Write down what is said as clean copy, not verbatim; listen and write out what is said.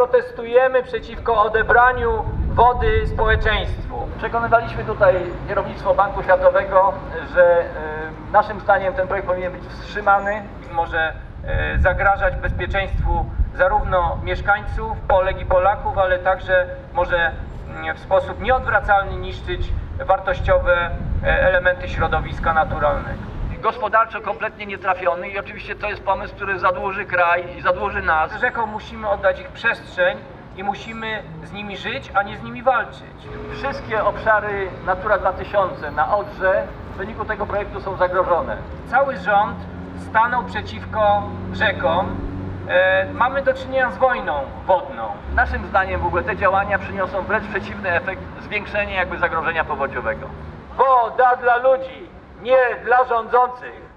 protestujemy przeciwko odebraniu wody społeczeństwu. Przekonywaliśmy tutaj kierownictwo Banku Światowego, że naszym zdaniem ten projekt powinien być wstrzymany. Może zagrażać bezpieczeństwu zarówno mieszkańców, Polek i Polaków, ale także może w sposób nieodwracalny niszczyć wartościowe elementy środowiska naturalnego. Gospodarczo kompletnie nietrafiony i oczywiście to jest pomysł, który zadłuży kraj i zadłuży nas. Rzekom musimy oddać ich przestrzeń i musimy z nimi żyć, a nie z nimi walczyć. Wszystkie obszary Natura 2000 na Odrze w wyniku tego projektu są zagrożone. Cały rząd stanął przeciwko rzekom. Mamy do czynienia z wojną wodną. Naszym zdaniem w ogóle te działania przyniosą wręcz przeciwny efekt, zwiększenie jakby zagrożenia powodziowego. Woda dla ludzi, nie dla rządzących.